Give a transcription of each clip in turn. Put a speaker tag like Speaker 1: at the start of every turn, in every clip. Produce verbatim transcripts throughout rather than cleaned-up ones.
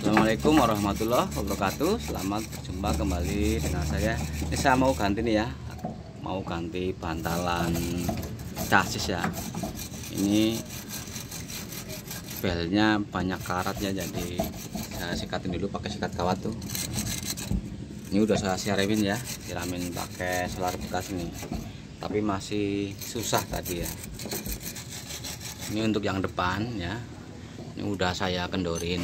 Speaker 1: Assalamualaikum warahmatullahi wabarakatuh. Selamat berjumpa kembali dengan saya. Ini saya mau ganti nih ya, mau ganti bantalan chassis ya. Ini belnya banyak karatnya, jadi saya sikatin dulu pakai sikat kawat tuh. Ini udah saya siramin ya, siramin pakai solar bekas ini, tapi masih susah tadi ya. Ini untuk yang depan ya, ini udah saya kendorin.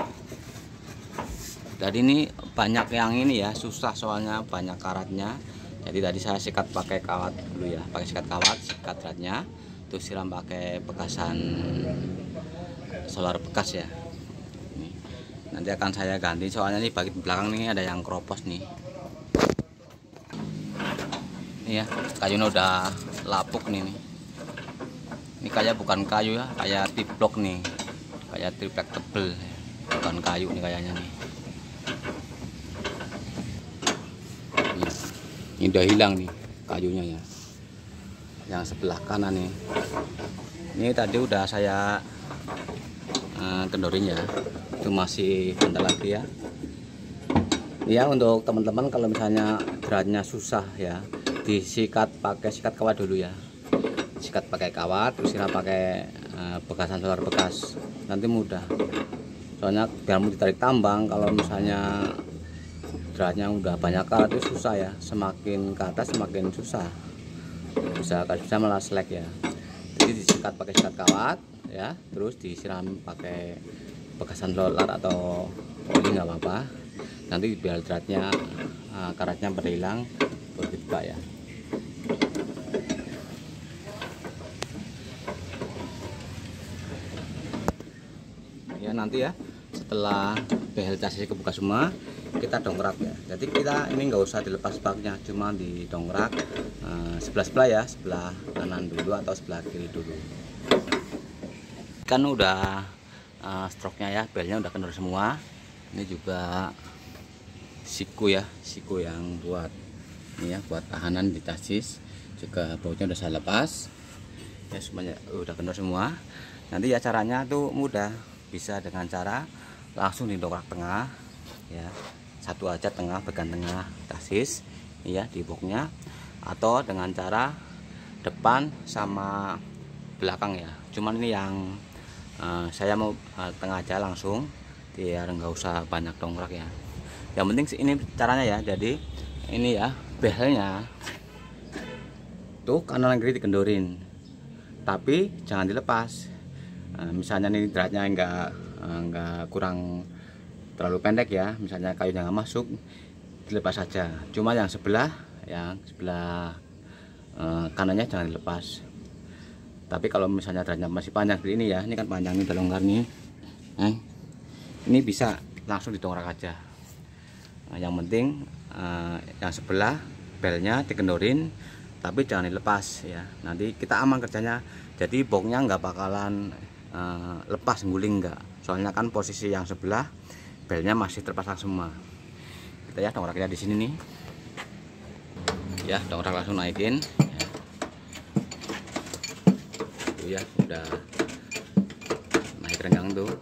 Speaker 1: Jadi ini banyak yang ini ya, susah soalnya banyak karatnya. Jadi tadi saya sikat pakai kawat dulu ya, pakai sikat kawat, sikat ratnya, terus siram pakai bekasan solar bekas ya. Ini. Nanti akan saya ganti, soalnya nih bagian belakang nih ada yang keropos nih. Ini ya, kayunya udah lapuk nih. nih. Ini kayak bukan kayu ya, kayak tiplok nih, kayak triplek tebel, bukan kayu nih kayaknya nih. Ini udah hilang nih kayunya ya, yang sebelah kanan nih. Ini tadi udah saya uh, kendorin ya, itu masih bentar lagi ya. Ya untuk teman-teman kalau misalnya beratnya susah ya, disikat pakai sikat kawat dulu ya, sikat pakai kawat, terus siram pakai uh, bekasan solar bekas, nanti mudah. Soalnya biar mau ditarik tambang, kalau misalnya beratnya udah banyak karat itu susah ya, semakin ke atas semakin susah, bisa bisa malah selek ya. Jadi disikat pakai sikat kawat ya, terus disiram pakai bekasan solar atau oli nggak apa-apa, nanti biar beratnya uh, karatnya berhilang berbuka ya. Ya nanti ya setelah behel chassis kebuka semua, kita dongkrak ya. Jadi kita ini nggak usah dilepas baknya, cuma didongkrak uh, sebelah sebelah ya, sebelah kanan dulu atau sebelah kiri dulu. Kan udah uh, stroke-nya ya, belnya udah kendor semua. Ini juga siku ya, siku yang buat ini ya, buat tahanan di chassis juga bautnya udah saya lepas ya, semuanya udah kendor semua. Nanti ya caranya tuh mudah, bisa dengan cara langsung didongkrak tengah ya, satu aja tengah, bagian tengah chassis ya di boxnya, atau dengan cara depan sama belakang ya. Cuman ini yang uh, saya mau uh, tengah aja langsung, biar nggak usah banyak dongkrak ya. Yang penting ini caranya ya. Jadi ini ya behelnya tuh kanan kiri dikendorin, tapi jangan dilepas. Uh, misalnya nih dratnya enggak enggak kurang terlalu pendek ya, misalnya kayu yang nggak masuk, dilepas saja. Cuma yang sebelah yang sebelah uh, kanannya jangan dilepas. Tapi kalau misalnya dratnya masih panjang seperti ini ya, ini kan panjang, ini udah longgar nih, eh, ini bisa langsung didongkrak aja. Nah, yang penting uh, yang sebelah belnya dikendorin, tapi jangan dilepas ya. Nanti kita aman kerjanya. Jadi boxnya nggak bakalan uh, lepas guling nggak. Soalnya kan posisi yang sebelah belnya masih terpasang semua. Kita ya dongkraknya di sini nih. Ya dongkrak langsung naikin. Ya. Tuh ya udah naik renggang tuh.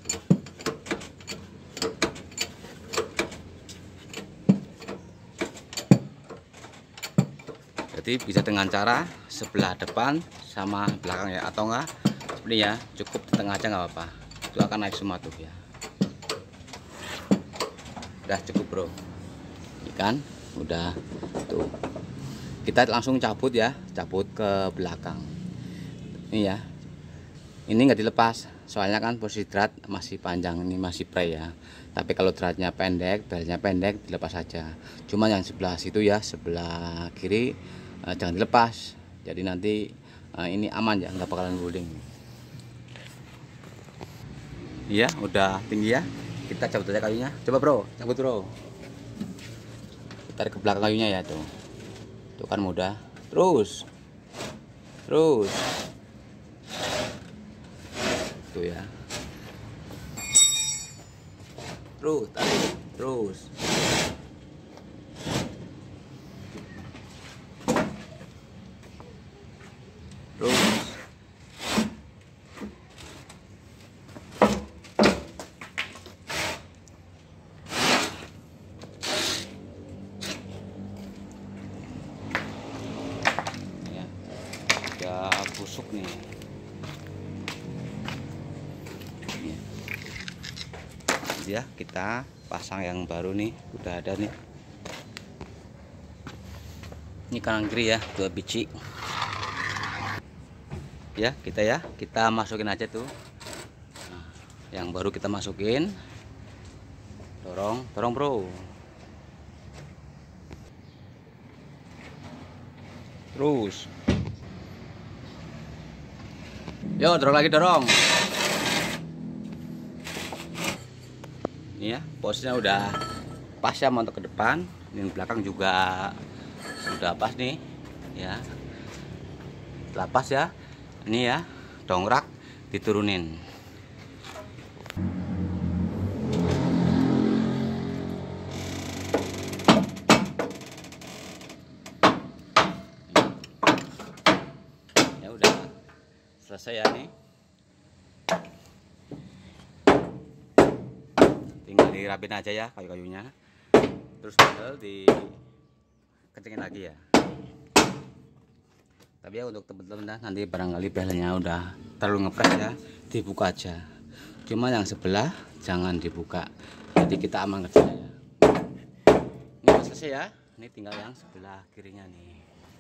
Speaker 1: Jadi bisa dengan cara sebelah depan sama belakang ya, atau enggak seperti ya, cukup di tengah aja nggak apa-apa, itu akan naik semua tuh ya. Udah cukup bro, ikan udah tuh. Kita langsung cabut ya, cabut ke belakang ini ya. Ini nggak dilepas, soalnya kan posisi drat masih panjang, ini masih pre ya. Tapi kalau dratnya pendek, belnya pendek, dilepas saja. Cuma yang sebelah situ ya, sebelah kiri eh, jangan dilepas. Jadi nanti eh, ini aman ya, nggak bakalan guling. Iya udah tinggi ya, kita cabut aja kayunya. Coba bro, cabut bro, tarik ke belakang kayunya ya tuh. Tuh kan mudah. Terus terus tuh ya, terus tarik terus. Terus busuk nih. Ini ya, kita pasang yang baru nih, udah ada nih. Ini kanan kiri ya, dua biji. Ya, kita ya, kita masukin aja tuh. Nah, yang baru kita masukin. Dorong, dorong bro. Terus. Yo, dorong lagi, dorong. Ini ya, posnya udah pas ya, montok ke depan. Ini belakang juga sudah pas nih, ya. Setelah pas ya, ini ya, dongkrak diturunin. Ya udah selesai ya nih. Tinggal dirapin aja ya kayu-kayunya, terus tinggal dikencengin lagi ya. Tapi ya untuk teman-teman nanti barangkali belnya udah terlalu ngepres ya, dibuka aja. Cuma yang sebelah jangan dibuka, jadi kita aman kerja ya. Ini udah selesai ya, ini tinggal yang sebelah kirinya nih.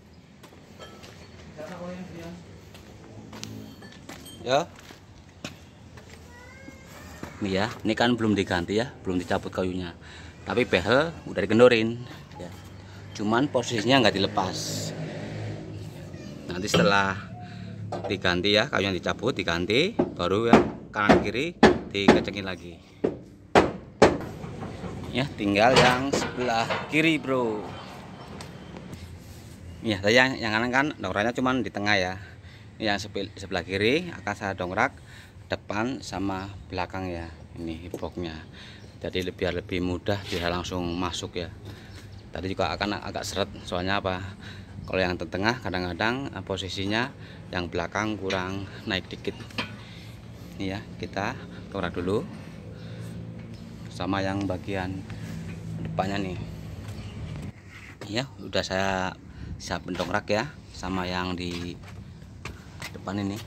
Speaker 1: Ya. Nih ya, ini kan belum diganti ya, belum dicabut kayunya. Tapi behel udah dikendorin ya. Cuman posisinya nggak dilepas. Nanti setelah diganti ya, kayu yang dicabut diganti, baru ya kanan kiri dikencengin lagi. Ya, tinggal yang sebelah kiri, bro. Ya, tadi yang, yang kanan kan dongkraknya cuman di tengah ya. Yang sebelah kiri akan saya dongkrak depan sama belakang ya, ini boxnya, jadi biar lebih mudah bisa langsung masuk ya. Tadi juga akan agak seret, soalnya apa, kalau yang tengah kadang-kadang posisinya yang belakang kurang naik dikit. Ini ya, kita dongkrak dulu sama yang bagian depannya nih ya, udah saya siap mendongkrak ya, sama yang di depan ini.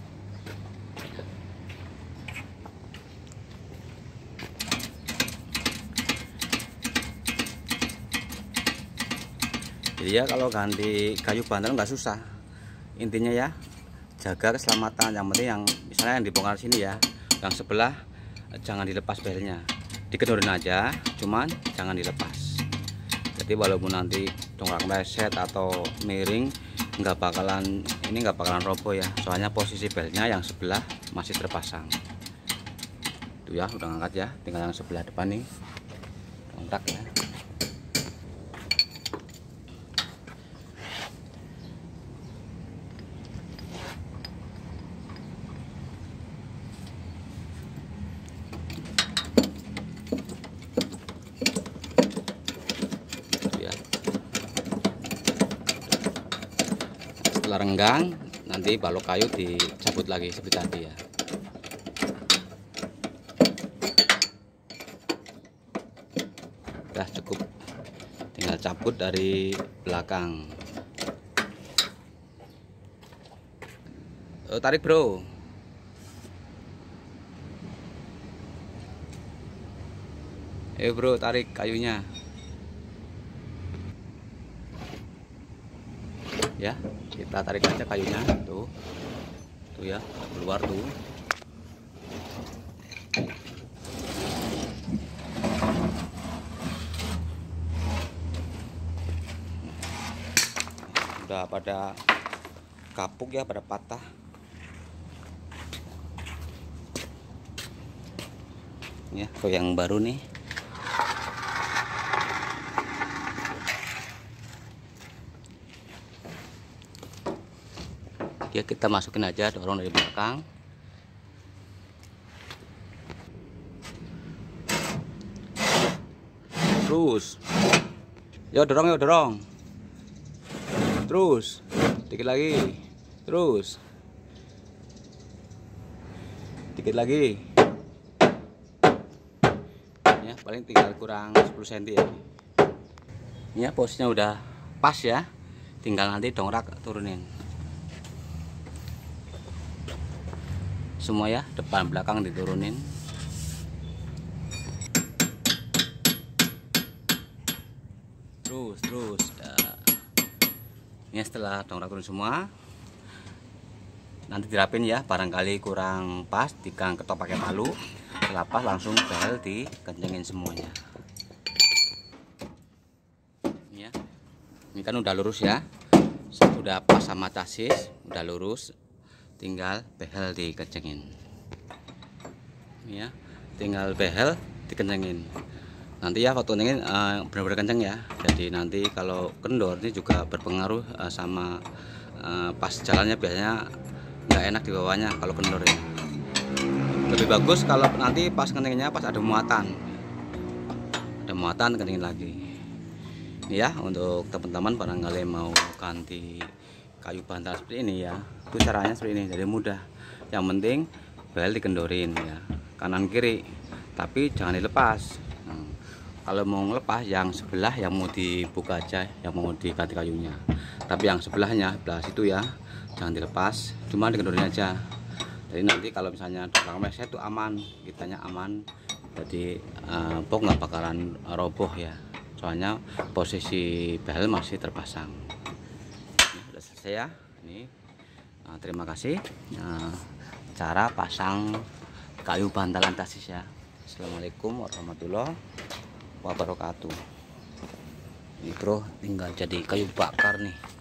Speaker 1: Jadi ya kalau ganti kayu bantal nggak susah, intinya ya jaga keselamatan. Yang penting yang misalnya yang dibongkar sini ya, yang sebelah jangan dilepas belnya, dikedorin aja, cuman jangan dilepas. Jadi walaupun nanti dongkrak meleset atau miring, nggak bakalan ini nggak bakalan roboh ya, soalnya posisi belnya yang sebelah masih terpasang. Tuh ya, udah ngangkat ya, tinggal yang sebelah depan nih dongkrak ya. Setelah renggang nanti balok kayu dicabut lagi seperti tadi ya. Udah cukup, tinggal cabut dari belakang. Oh, tarik bro. Eh bro, tarik kayunya ya. Kita tarik aja kayunya tuh, tuh ya, keluar tuh. Udah pada kapuk ya, pada patah. Ya, kalau yang baru nih. Ya, kita masukin aja, dorong dari belakang. Terus, yo dorong, yo dorong. Terus, dikit lagi. Terus, dikit lagi. Ya, paling tinggal kurang sepuluh sentimeter ya. Ya, posisinya udah pas ya. Tinggal nanti dongkrak turunin. semua ya, depan belakang diturunin. Terus terus ya. Ini setelah dongkrak turun semua, nanti dirapin ya, barangkali kurang pas digang ketok pakai palu. Setelah pas langsung behel dikencengin semuanya. Ini ya, ini kan udah lurus ya, sudah pas sama chassis, udah lurus, tinggal behel dikencengin. Ini ya, tinggal behel dikencengin. Nanti ya waktu kencengin uh, benar-benar kenceng ya, jadi nanti kalau kendor ini juga berpengaruh uh, sama uh, pas jalannya, biasanya nggak enak di bawahnya kalau kendor ya. Lebih bagus kalau nanti pas kencengnya pas ada muatan, ada muatan kencengin lagi. Ini ya, untuk teman-teman barangkali mau ganti kayu bantal seperti ini ya, itu caranya seperti ini, jadi mudah. Yang penting bel dikendorin ya, kanan kiri, tapi jangan dilepas. Nah, kalau mau ngelepas yang sebelah yang mau dibuka aja, yang mau diganti kayunya, tapi yang sebelahnya belah situ ya jangan dilepas, cuma dikendorin aja. Jadi nanti kalau misalnya belakang meleset itu aman, kitanya aman, jadi uh, box nggak bakalan roboh ya, soalnya posisi behel masih terpasang. Ini sudah selesai ya. Ini uh, terima kasih uh, cara pasang kayu bantalan chassis ya. Assalamualaikum warahmatullahi wabarakatuh. Ini bro, tinggal jadi kayu bakar nih.